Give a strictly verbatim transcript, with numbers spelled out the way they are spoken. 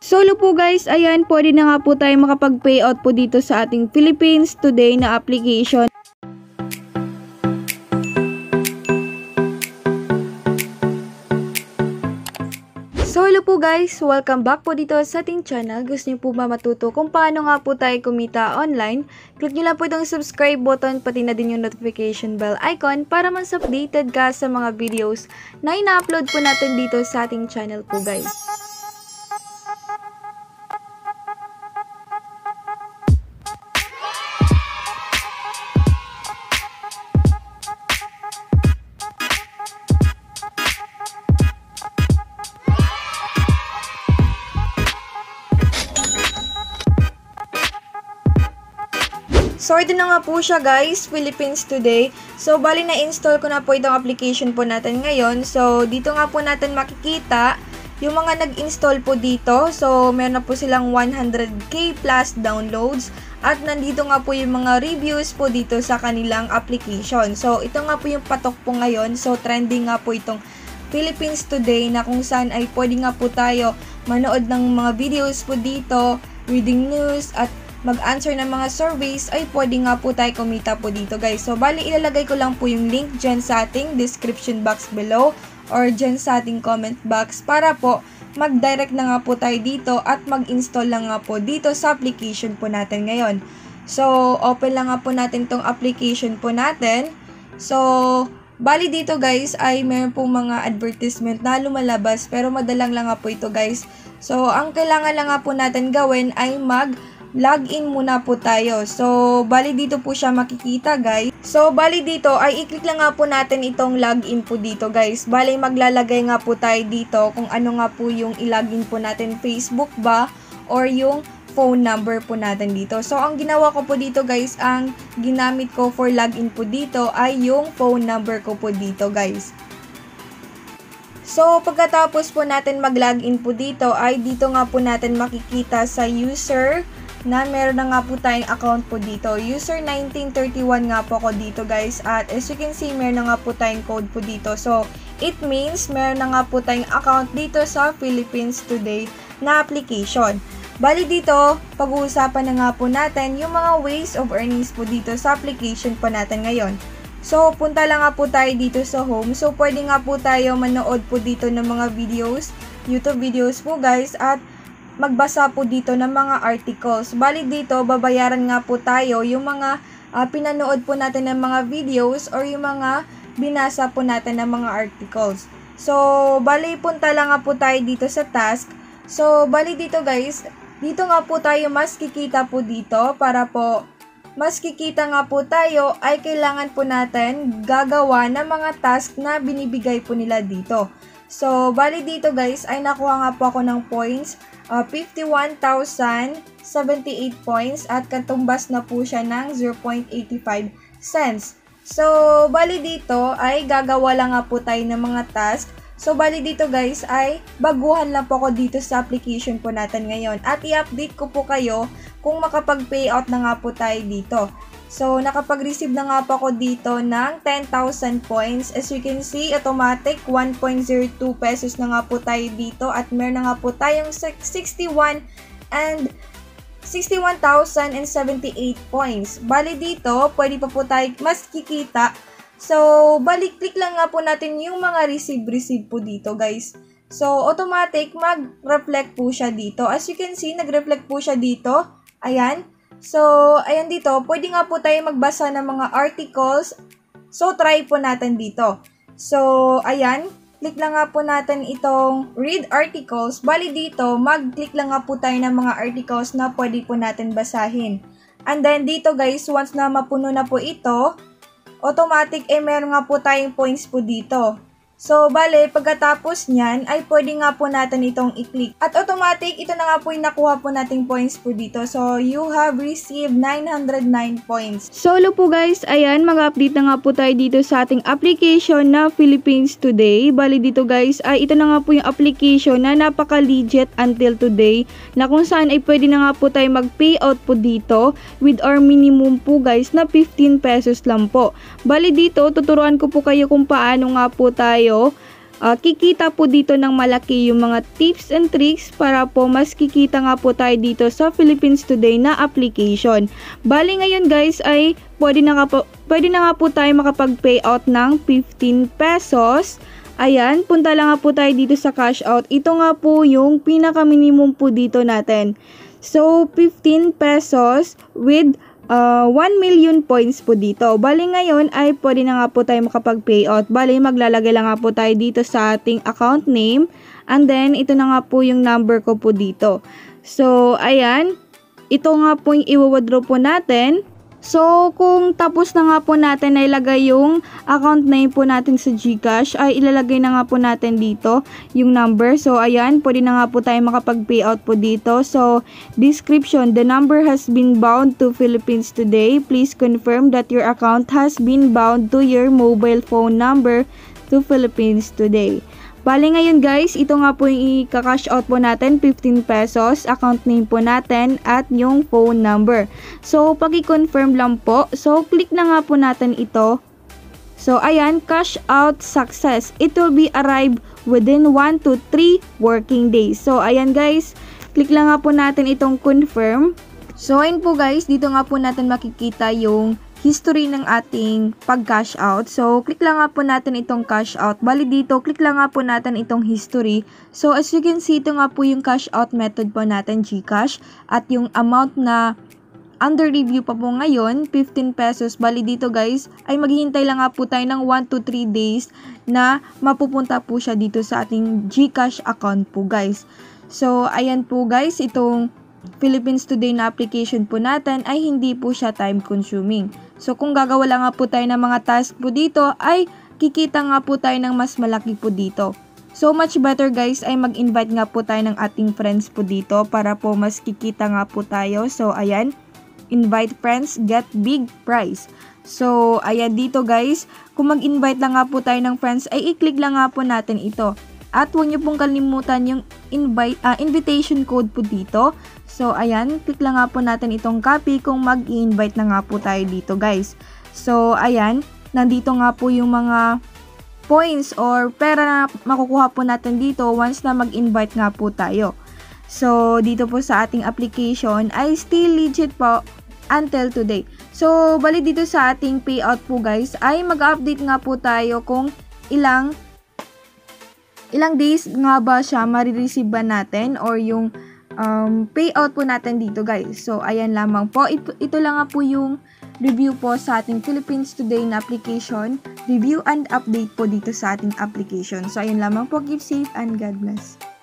Solo po guys, ayan, pwede na nga po tayo makapag-payout po dito sa ating Philippines Today na application. Solo po guys, welcome back po dito sa ating channel. Gusto niyo po ba matuto kung paano nga po tayo kumita online? Click niyo lang po itong subscribe button, pati na din yung notification bell icon para mas updated ka sa mga videos na ina-upload po natin dito sa ating channel po guys. So, ito na nga po siya guys, Philippines Today. So, bali na-install ko na po itong application po natin ngayon. So, dito nga po natin makikita yung mga nag-install po dito. So, meron na po silang one hundred K plus downloads. At nandito nga po yung mga reviews po dito sa kanilang application. So, ito nga po yung patok po ngayon. So, trending nga po itong Philippines Today na kung saan ay pwede nga po tayo manood ng mga videos po dito, reading news, at mag-answer ng mga surveys, ay pwede nga po tayo kumita po dito guys. So, bali ilalagay ko lang po yung link dyan sa ating description box below or dyan sa ating comment box para po mag-direct na nga po tayo dito at mag-install lang nga po dito sa application po natin ngayon. So, open lang nga po natin tong application po natin. So, bali dito guys ay meron po mga advertisement na lumalabas pero madalang lang nga po ito guys. So, ang kailangan lang nga po natin gawin ay mag login muna po tayo. So, bali dito po siya makikita guys. So, bali dito ay i-click lang nga po natin itong login po dito guys. Bali maglalagay nga po tayo dito kung ano nga po yung i-login po natin, Facebook ba or yung phone number po natin dito. So, ang ginawa ko po dito guys, ang ginamit ko for login po dito ay yung phone number ko po dito guys. So, pagkatapos po natin mag-login po dito ay dito nga po natin makikita sa user na meron na nga po tayong account po dito. User nineteen thirty-one nga po ako dito guys. At as you can see, meron na nga po tayong code po dito. So, it means meron na nga po tayong account dito sa Philippines Today na application. Bali dito, pag-uusapan na nga po natin yung mga ways of earnings po dito sa application po natin ngayon. So, punta lang nga po tayo dito sa home. So, pwede nga po tayo manood po dito ng mga videos, YouTube videos po guys, at magbasa po dito ng mga articles. Bali dito, babayaran nga po tayo yung mga uh, pinanood po natin ng mga videos or yung mga binasa po natin ng mga articles. So, bali punta lang nga po tayo dito sa task. So, bali dito guys, dito nga po tayo mas kikita po dito para po mas kikita nga po tayo ay kailangan po natin gagawa ng mga task na binibigay po nila dito. So, bali dito guys ay nakuha nga po ako ng points. Uh, fifty-one thousand seventy-eight points at katumbas na po siya ng zero point eight five cents. So, bali dito ay gagawa lang nga po tayo ng mga task. So, bali dito guys ay baguhan lang po ako dito sa application po natin ngayon. At i-update ko po kayo kung makapag-payout na nga po tayo dito. So, nakapag-receive na nga po ako dito ng ten thousand points. As you can see, automatic one point zero two pesos na nga po tayo dito. At meron na nga po tayong sixty-one and sixty-one thousand seventy-eight points. Bali dito, pwede pa po tayo mas kikita. So, balik-click lang nga po natin yung mga receive-receive po dito guys. So, automatic mag-reflect po siya dito. As you can see, nag-reflect po siya dito. Ayan. So, ayan dito, pwede nga po tayo magbasa ng mga articles. So, try po natin dito. So, ayan, click lang nga po natin itong read articles. Bali dito, mag-click lang nga po tayo ng mga articles na pwede po natin basahin. And then, dito guys, once na mapuno na po ito, automatic eh meron nga po tayong points po dito. So, bale, pagkatapos nyan, ay pwede nga po natin itong i-click. At automatic, ito na nga po yung nakuha po nating points po dito. So, you have received nine hundred nine points. Solo po guys, ayan, mag-update na nga po tayo dito sa ating application na Philippines Today. Bali dito guys, ay ito na nga po yung application na napaka-legit until today. Na kung saan ay pwede na nga po tayo mag-payout po dito with our minimum po guys na fifteen pesos lang po. Bali dito, tuturuan ko po kayo kung paano nga po tayo uh, kikita po dito ng malaki yung mga tips and tricks para po mas kikita nga po tayo dito sa Philippines Today na application. Bali ngayon guys ay pwede na nga po, pwede na nga po tayo makapag-payout ng fifteen pesos. Ayan, punta lang nga po tayo dito sa cash out. Ito nga po yung pinaka-minimum po dito natin. So, fifteen pesos with Uh, one million points po dito. Bali ngayon ay pwede na nga po tayo makapag-payout. Bali maglalagay lang nga po tayo dito sa ating account name. And then ito na nga po yung number ko po dito. So ayan. Ito nga po yung i-withdraw po natin. So kung tapos na nga po natin na ilagay yung account name po natin sa GCash, ay ilalagay na nga po natin dito yung number. So ayan, pwede na nga po tayo makapag-payout po dito. So description, the number has been bound to Philippines Today. Please confirm that your account has been bound to your mobile phone number to Philippines Today. Bali ngayon guys, ito nga po yung i-cash out po natin, fifteen pesos, account name po natin at yung phone number. So paki-confirm lang po. So click na nga po natin ito. So ayan, cash out success. It will be arrive within one to three working days. So ayan guys, click lang nga po natin itong confirm. So ayun po guys, dito nga po natin makikita yung history ng ating pag-cash out. So, click lang nga po natin itong cash out. Bali dito, click lang nga po natin itong history. So, as you can see, ito nga po yung cash out method po natin, GCash. At yung amount na under review pa po ngayon, fifteen pesos. Bali dito guys, ay maghihintay lang nga po tayo ng one to three days na mapupunta po siya dito sa ating GCash account po guys. So, ayan po guys, itong Philippines Today na application po natin ay hindi po siya time consuming. So kung gagawa lang nga po tayo ng mga task po dito ay kikita nga po tayo ng mas malaki po dito. So much better guys ay mag-invite nga po tayo ng ating friends po dito para po mas kikita nga po tayo. So ayan, invite friends, get big prize. So ayan dito guys, kung mag-invite lang nga po tayo ng friends ay i-click lang nga po natin ito. At huwag niyo pong kalimutan yung invite, uh, invitation code po dito. So, ayan, click lang nga po natin itong copy kung mag-i-invite na nga po tayo dito, guys. So, ayan, nandito nga po yung mga points or pera na makukuha po natin dito once na mag-invite nga po tayo. So, dito po sa ating application ay still legit po until today. So, bali dito sa ating payout po, guys, ay mag-update nga po tayo kung ilang ilang days nga ba siya marireceive ba natin or yung um, payout po natin dito guys. So ayan lamang po, ito, ito lang nga po yung review po sa ating Philippines Today na application, review and update po dito sa ating application. So ayan lamang po, keep safe and God bless.